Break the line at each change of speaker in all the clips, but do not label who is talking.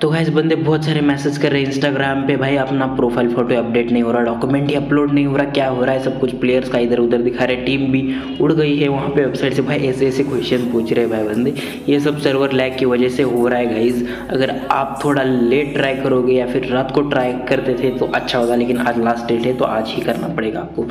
तो गाइस बंदे बहुत सारे मैसेज कर रहे हैं इंस्टाग्राम पे, भाई अपना प्रोफाइल फोटो अपडेट नहीं हो रहा, डॉक्यूमेंट ही अपलोड नहीं हो रहा, क्या हो रहा है। सब कुछ प्लेयर्स का इधर उधर दिखा रहे, टीम भी उड़ गई है वहाँ पे वेबसाइट से। भाई ऐसे ऐसे क्वेश्चन पूछ रहे हैं भाई बंदे, ये सब सर्वर लैग की वजह से हो रहा है गाइज। अगर आप थोड़ा लेट ट्राई करोगे या फिर रात को ट्राई करते थे तो अच्छा होगा, लेकिन आज लास्ट डेट है तो आज ही करना पड़ेगा आपको।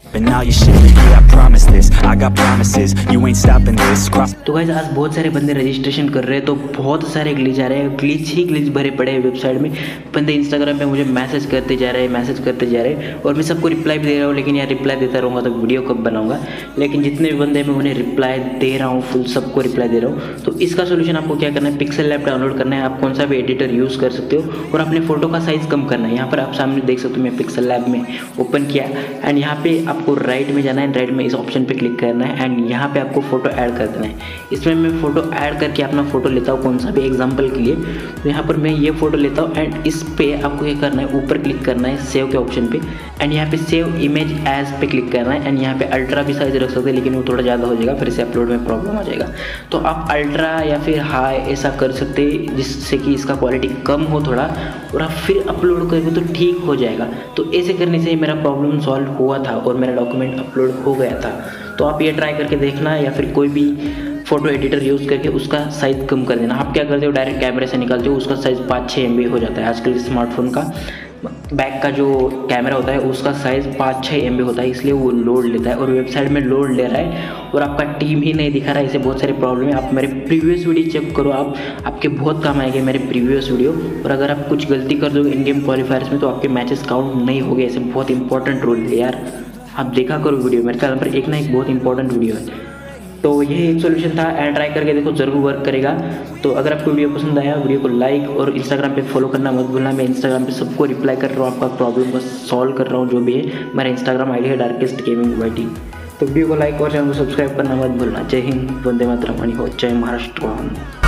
तो गाइज आज बहुत सारे बंदे रजिस्ट्रेशन कर रहे हैं, तो बहुत सारे ग्लिच आ रहे हैं, ग्लिच ही ग्लिच भरे पड़े हैं वेबसाइट में। बंदे इंस्टाग्राम पे मुझे मैसेज करते जा रहे हैं और मैं सबको रिप्लाई भी दे रहा हूँ, लेकिन यार रिप्लाई देता रहूँगा तो वीडियो कब बनाऊंगा। लेकिन जितने भी बंदे मैं उन्हें रिप्लाई दे रहा हूँ, फुल सबको रिप्लाई दे रहा हूँ। तो इसका सोल्यूशन आपको क्या करना है, पिक्सेल लैब डाउनलोड करना है। आप कौन सा भी एडिटर यूज़ कर सकते हो और अपने फोटो का साइज़ कम करना है। यहाँ पर आप सामने देख सकते हो, मैं पिक्सेल लैब में ओपन किया एंड यहाँ पे आपको राइट में जाना है, राइट में इस ऑप्शन पे क्लिक करना है एंड यहाँ पे आपको फोटो ऐड कर देना है। इसमें मैं फोटो ऐड करके अपना फोटो लेता हूँ, कौन सा भी एग्जांपल के लिए। तो यहाँ पर मैं ये फोटो लेता हूँ एंड इस पे आपको क्या करना है, ऊपर क्लिक करना है सेव के ऑप्शन पे एंड यहाँ पे सेव इमेज एज पे क्लिक करना है एंड यहाँ पे अल्ट्रा भी साइज रख सकते हैं, लेकिन वो थोड़ा ज़्यादा हो जाएगा, फिर से अपलोड में प्रॉब्लम आ जाएगा। तो आप अल्ट्रा या फिर हाई ऐसा कर सकते हैं जिससे कि इसका क्वालिटी कम हो थोड़ा, और आप फिर अपलोड करोगे तो ठीक हो जाएगा। तो ऐसे करने से मेरा प्रॉब्लम सॉल्व हुआ था और मेरा डॉक्यूमेंट अपलोड हो गया था। तो आप ये ट्राई करके देखना, या फिर कोई भी फोटो एडिटर यूज़ करके उसका साइज़ कम कर देना। आप क्या करते हो, डायरेक्ट कैमरे से निकालते हो, उसका साइज़ 5-6 MB हो जाता है। आजकल स्मार्टफोन का बैक का जो कैमरा होता है उसका साइज़ 5-6 MB होता है, इसलिए वो लोड लेता है और वेबसाइट में लोड ले रहा है और आपका टीम ही नहीं दिखा रहा है। इससे बहुत सारे प्रॉब्लम है। आप मेरे प्रीवियस वीडियो चेक करो, आपके बहुत काम आएंगे मेरे प्रीवियस वीडियो। और अगर आप कुछ गलती कर दोगे इन गेम क्वालिफायर्स में तो आपके मैचेस काउंट नहीं हो गए। ऐसे बहुत इंपॉर्टेंट रूल है यार, आप देखा करो वीडियो, मेरे चैनल पर एक ना एक बहुत इंपॉर्टेंट वीडियो है। तो यही एक सोल्यूशन था एंड ट्राई करके देखो, ज़रूर वर्क करेगा। तो अगर आपको वीडियो पसंद आया, वीडियो को लाइक और इंस्टाग्राम पे फॉलो करना मत भूलना। मैं इंस्टाग्राम पे सबको रिप्लाई कर रहा हूँ, आपका प्रॉब्लम को सॉल्व कर रहा हूँ जो भी है। मेरा इंस्टाग्राम आईडी है डार्केस्ट गेमिंग YT। तो वीडियो को लाइक और चैनल को सब्सक्राइब करना मत भूलना। जय हिंद, वंदे मातरम, जय महाराष्ट्र।